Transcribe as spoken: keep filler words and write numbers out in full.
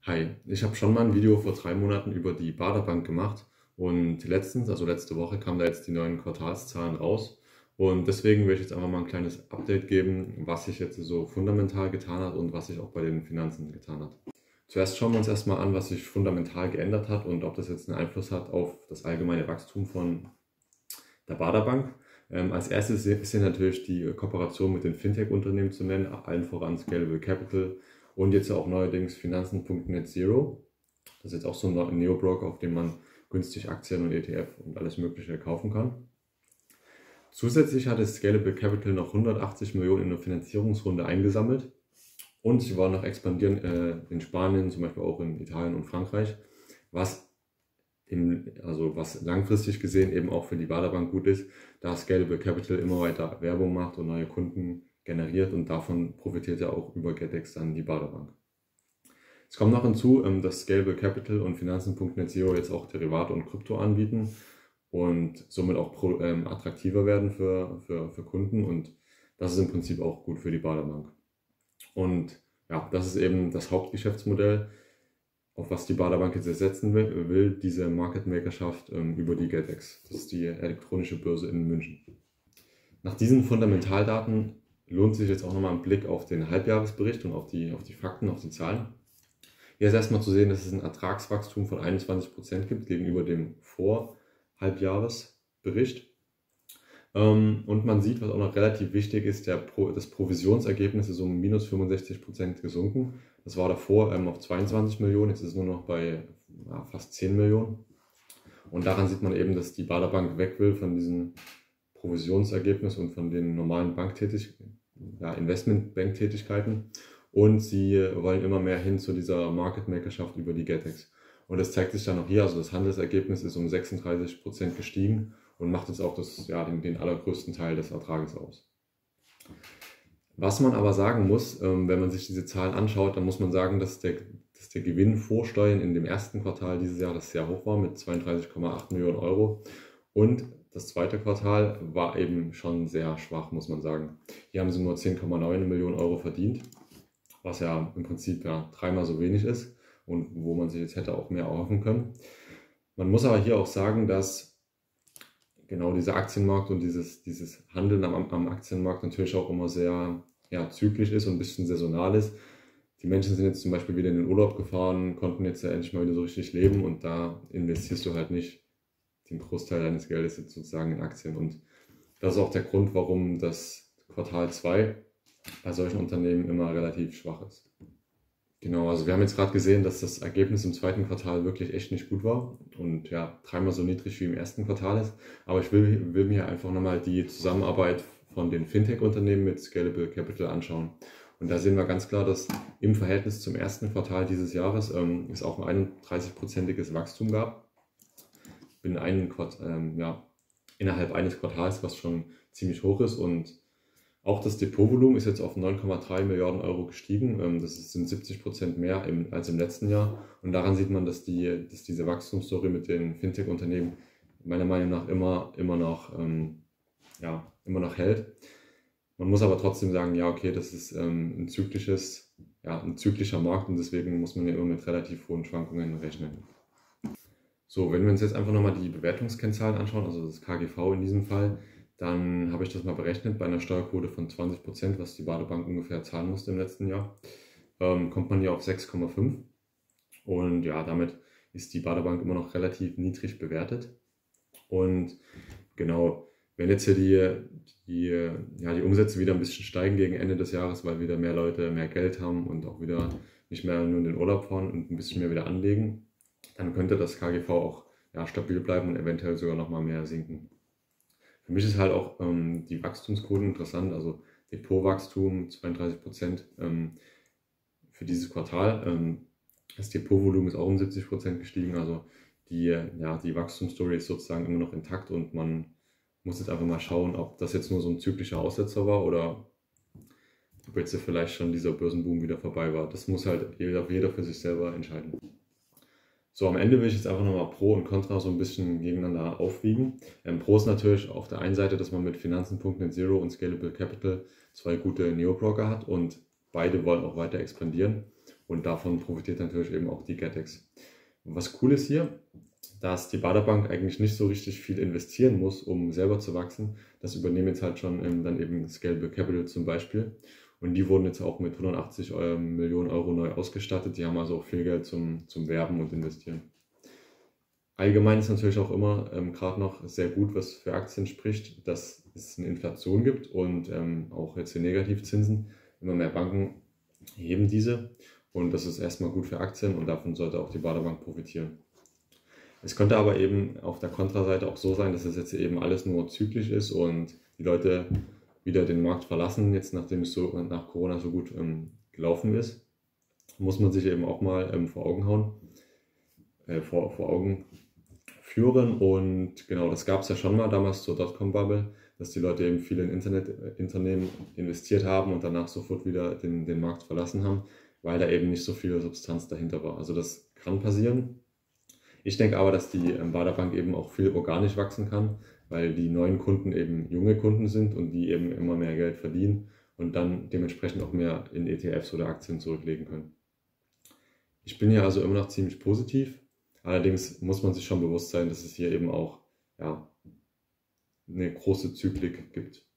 Hi, ich habe schon mal ein Video vor drei Monaten über die Baderbank gemacht und letztens, also letzte Woche, kamen da jetzt die neuen Quartalszahlen raus und deswegen will ich jetzt einfach mal ein kleines Update geben, was sich jetzt so fundamental getan hat und was sich auch bei den Finanzen getan hat. Zuerst schauen wir uns erstmal an, was sich fundamental geändert hat und ob das jetzt einen Einfluss hat auf das allgemeine Wachstum von der Baderbank. Ähm, als erstes ist hier natürlich die Kooperation mit den Fintech-Unternehmen zu nennen, allen voran Scalable Capital und jetzt auch neuerdings Finanzen Punkt Net Zero. Das ist jetzt auch so ein Neo-Broker, auf dem man günstig Aktien und E T F und alles Mögliche kaufen kann. Zusätzlich hat es Scalable Capital noch hundertachtzig Millionen in eine Finanzierungsrunde eingesammelt und sie wollen noch expandieren äh, in Spanien, zum Beispiel auch in Italien und Frankreich, was Im, also was langfristig gesehen eben auch für die Baderbank gut ist, da Scalable Capital immer weiter Werbung macht und neue Kunden generiert und davon profitiert ja auch über Getex dann die Baderbank. Es kommt noch hinzu, dass Scalable Capital und Finanzen Punkt Net Zero jetzt auch Derivate und Krypto anbieten und somit auch pro, ähm, attraktiver werden für, für, für Kunden und das ist im Prinzip auch gut für die Baderbank. Und ja, das ist eben das Hauptgeschäftsmodell, auf was die Baderbank jetzt setzen will, will diese Market Makerschaft ähm, über die Getex. Das ist die elektronische Börse in München. Nach diesen Fundamentaldaten lohnt sich jetzt auch nochmal ein Blick auf den Halbjahresbericht und auf die, auf die Fakten, auf die Zahlen. Hier ist erstmal zu sehen, dass es ein Ertragswachstum von einundzwanzig Prozent gibt gegenüber dem Vorhalbjahresbericht. Ähm, und man sieht, was auch noch relativ wichtig ist, der Pro, das Provisionsergebnis ist um minus fünfundsechzig Prozent gesunken. Das war davor ähm, auf zweiundzwanzig Millionen, jetzt ist es nur noch bei ja, fast zehn Millionen. Und daran sieht man eben, dass die Baderbank weg will von diesem Provisionsergebnis und von den normalen Banktätigkeiten, ja, Investmentbank-Tätigkeiten. Und sie wollen immer mehr hin zu dieser Market Makerschaft über die Getex. Und das zeigt sich dann auch hier, also das Handelsergebnis ist um sechsunddreißig Prozent gestiegen und macht jetzt auch das, ja, den, den allergrößten Teil des Ertrages aus. Was man aber sagen muss, ähm, wenn man sich diese Zahlen anschaut, dann muss man sagen, dass der, dass der Gewinn vor Steuern in dem ersten Quartal dieses Jahres sehr hoch war mit zweiunddreißig Komma acht Millionen Euro und das zweite Quartal war eben schon sehr schwach, muss man sagen. Hier haben sie nur zehn Komma neun Millionen Euro verdient, was ja im Prinzip ja dreimal so wenig ist und wo man sich jetzt hätte auch mehr erhoffen können. Man muss aber hier auch sagen, dass genau dieser Aktienmarkt und dieses, dieses Handeln am, am Aktienmarkt natürlich auch immer sehr ja, zyklisch ist und ein bisschen saisonal ist. Die Menschen sind jetzt zum Beispiel wieder in den Urlaub gefahren, konnten jetzt ja endlich mal wieder so richtig leben und da investierst du halt nicht den Großteil deines Geldes jetzt sozusagen in Aktien. Und das ist auch der Grund, warum das Quartal zwei bei solchen Unternehmen immer relativ schwach ist. Genau, also wir haben jetzt gerade gesehen, dass das Ergebnis im zweiten Quartal wirklich echt nicht gut war und ja, dreimal so niedrig wie im ersten Quartal ist. Aber ich will, will mir einfach nochmal die Zusammenarbeit von den Fintech-Unternehmen mit Scalable Capital anschauen. Und da sehen wir ganz klar, dass im Verhältnis zum ersten Quartal dieses Jahres ähm, es auch ein einunddreißig-prozentiges Wachstum gab. In einem Quart ähm, ja, innerhalb eines Quartals, was schon ziemlich hoch ist und auch das Depotvolumen ist jetzt auf neun Komma drei Milliarden Euro gestiegen. Das sind siebzig Prozent mehr im, als im letzten Jahr. Und daran sieht man, dass, die, dass diese Wachstumsstory mit den Fintech-Unternehmen meiner Meinung nach immer, immer, noch, ähm, ja, immer noch hält. Man muss aber trotzdem sagen, ja, okay, das ist ähm, ein, zyklisches, ja, ein zyklischer Markt und deswegen muss man ja immer mit relativ hohen Schwankungen rechnen. So, wenn wir uns jetzt einfach nochmal die Bewertungskennzahlen anschauen, also das K G V in diesem Fall, dann habe ich das mal berechnet bei einer Steuerquote von zwanzig Prozent, was die Baderbank ungefähr zahlen musste im letzten Jahr, ähm, kommt man hier auf sechs Komma fünf. Und ja, damit ist die Baderbank immer noch relativ niedrig bewertet. Und genau, wenn jetzt hier die, die, ja, die Umsätze wieder ein bisschen steigen gegen Ende des Jahres, weil wieder mehr Leute mehr Geld haben und auch wieder nicht mehr nur in den Urlaub fahren und ein bisschen mehr wieder anlegen, dann könnte das K G V auch ja, stabil bleiben und eventuell sogar nochmal mehr sinken. Für mich ist halt auch ähm, die Wachstumsquote interessant, also Depotwachstum zweiunddreißig Prozent ähm, für dieses Quartal. Ähm, das Depotvolumen ist auch um siebzig Prozent gestiegen, also die, ja, die Wachstumsstory ist sozusagen immer noch intakt und man muss jetzt einfach mal schauen, ob das jetzt nur so ein zyklischer Aussetzer war oder ob jetzt vielleicht schon dieser Börsenboom wieder vorbei war. Das muss halt jeder, jeder für sich selber entscheiden. So, am Ende will ich jetzt einfach nochmal Pro und Contra so ein bisschen gegeneinander aufwiegen. Ähm, Pro ist natürlich auf der einen Seite, dass man mit Finanzen Punkt Net Zero und Scalable Capital zwei gute Neo-Broker hat und beide wollen auch weiter expandieren. und davon profitiert natürlich eben auch die Getex. Was cool ist hier, dass die Baderbank eigentlich nicht so richtig viel investieren muss, um selber zu wachsen. Das übernehmen jetzt halt schon ähm, dann eben Scalable Capital zum Beispiel. Und die wurden jetzt auch mit hundertachtzig ähm, Millionen Euro neu ausgestattet. Die haben also auch viel Geld zum, zum Werben und Investieren. Allgemein ist natürlich auch immer ähm, gerade noch sehr gut, was für Aktien spricht, dass es eine Inflation gibt und ähm, auch jetzt die Negativzinsen. Immer mehr Banken heben diese und das ist erstmal gut für Aktien und davon sollte auch die Baderbank profitieren. Es könnte aber eben auf der Kontraseite auch so sein, dass es jetzt eben alles nur zyklisch ist und die Leute wieder den Markt verlassen, jetzt nachdem es so nach Corona so gut ähm, gelaufen ist. Muss man sich eben auch mal ähm, vor Augen hauen, äh, vor, vor Augen führen und genau, das gab es ja schon mal damals zur Dotcom-Bubble, dass die Leute eben viel in Internetunternehmen investiert haben und danach sofort wieder den, den Markt verlassen haben, weil da eben nicht so viel Substanz dahinter war. Also das kann passieren. Ich denke aber, dass die ähm, Baderbank eben auch viel organisch wachsen kann, weil die neuen Kunden eben junge Kunden sind und die eben immer mehr Geld verdienen und dann dementsprechend auch mehr in E T Fs oder Aktien zurücklegen können. Ich bin hier also immer noch ziemlich positiv. Allerdings muss man sich schon bewusst sein, dass es hier eben auch ja, eine große Zyklik gibt.